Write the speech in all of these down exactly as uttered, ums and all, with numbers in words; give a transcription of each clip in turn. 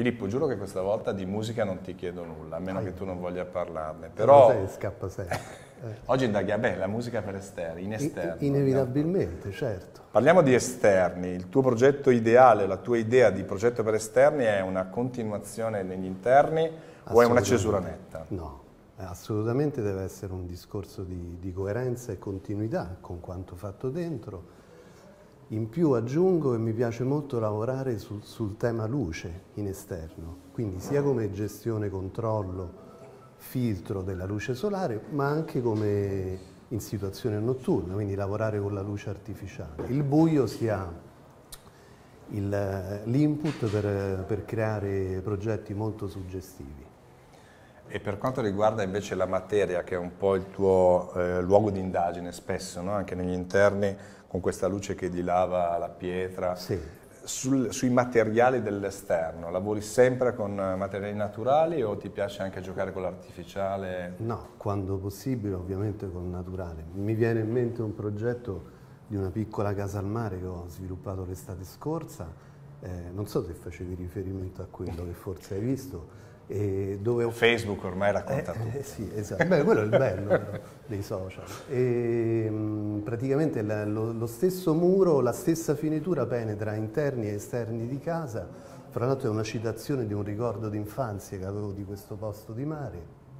Filippo, giuro che questa volta di musica non ti chiedo nulla, a meno ah, che tu non voglia parlarne. Però sai, scappa sempre. Eh. Oggi indaghiamo, beh, la musica per esterni, in esterno. Inevitabilmente, certo. Parliamo di esterni. Il tuo progetto ideale, la tua idea di progetto per esterni è una continuazione negli interni o è una cesura netta? No, assolutamente deve essere un discorso di, di coerenza e continuità con quanto fatto dentro. In più aggiungo che mi piace molto lavorare sul, sul tema luce in esterno, quindi sia come gestione, controllo, filtro della luce solare, ma anche come in situazione notturna, quindi lavorare con la luce artificiale. Il buio sia l'input per, per creare progetti molto suggestivi. E per quanto riguarda invece la materia, che è un po' il tuo eh, luogo di indagine spesso, no? Anche negli interni, con questa luce che dilava la pietra, sì. Sul, sui materiali dell'esterno, lavori sempre con materiali naturali o ti piace anche giocare con l'artificiale? No, quando possibile ovviamente con naturale. Mi viene in mente un progetto di una piccola casa al mare che ho sviluppato l'estate scorsa, eh, non so se facevi riferimento a quello che forse hai visto, e dove ho... Facebook ormai racconta eh, tutto. Eh, sì, esatto. Beh, quello è il bello però, dei social. E, mh, praticamente la, lo, lo stesso muro, la stessa finitura penetra interni e esterni di casa. Fra l'altro è una citazione di un ricordo d'infanzia che avevo di questo posto di mare.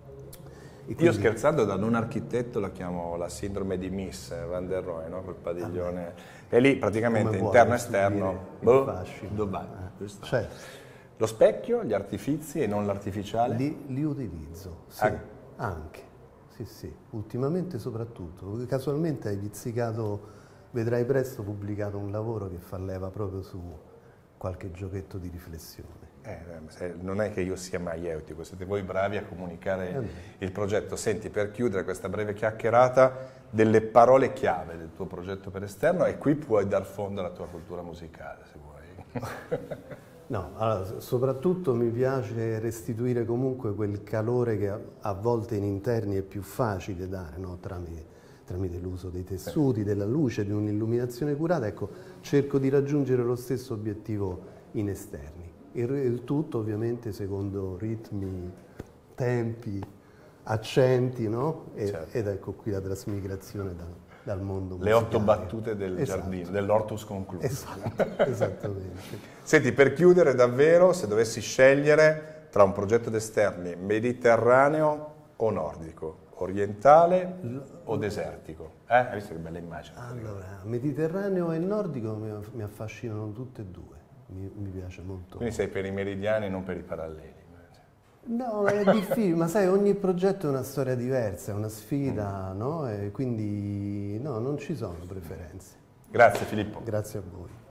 E quindi... Io scherzando da non architetto la chiamo la sindrome di Miss Van der Rohe, no? Quel padiglione. Ah, e lì praticamente interno e esterno, boh, Dubai. Eh, certo. Lo specchio, gli artifici e non l'artificiale? Li, li utilizzo, sì, ah. anche, sì, sì, ultimamente soprattutto. Casualmente hai pizzicato, vedrai presto pubblicato un lavoro che fa leva proprio su qualche giochetto di riflessione. Eh, non è che io sia maieutico, siete voi bravi a comunicare eh il progetto. Senti, per chiudere questa breve chiacchierata, delle parole chiave del tuo progetto per esterno, e qui puoi dar fondo alla tua cultura musicale, se vuoi. No, allora, soprattutto mi piace restituire comunque quel calore che a, a volte in interni è più facile dare, no? tramite, tramite l'uso dei tessuti, della luce, di un'illuminazione curata. Ecco, cerco di raggiungere lo stesso obiettivo in esterni. Il, il tutto ovviamente secondo ritmi, tempi, accenti, no? E, certo. Ed ecco qui la trasmigrazione da, dal mondo musicale. Le otto battute del esatto. giardino, dell'ortus concluso. Esatto, esattamente. Senti, per chiudere davvero, se dovessi scegliere tra un progetto d'esterni mediterraneo o nordico, orientale L o desertico? Eh? Hai visto che bella immagine? Allora, mediterraneo e nordico mi, mi affascinano tutte e due, mi, mi piace molto. Quindi sei per i meridiani e non per i paralleli? No, è difficile, ma sai, ogni progetto è una storia diversa, è una sfida, mm. no? E quindi no, non ci sono preferenze. Grazie Filippo. Grazie a voi.